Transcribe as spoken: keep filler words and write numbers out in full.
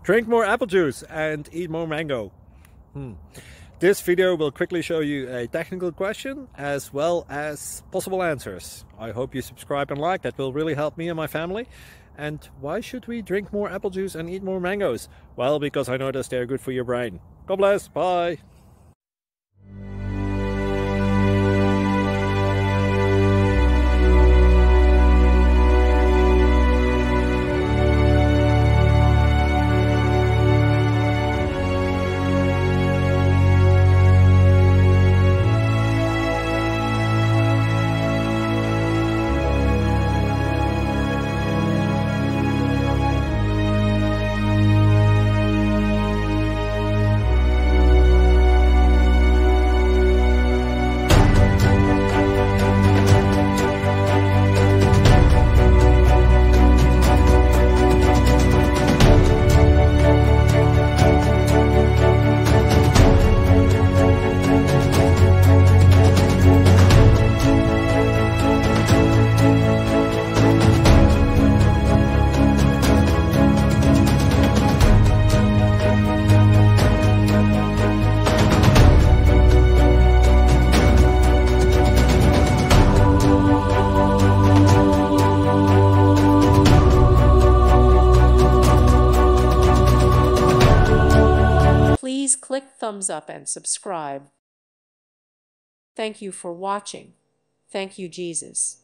Drink more apple juice and eat more mango. Hmm. This video will quickly show you a technical question as well as possible answers. I hope you subscribe and like, that will really help me and my family. And why should we drink more apple juice and eat more mangoes? Well, because I noticed they're good for your brain. God bless, bye! Please click thumbs up and subscribe. Thank you for watching. Thank you, Jesus.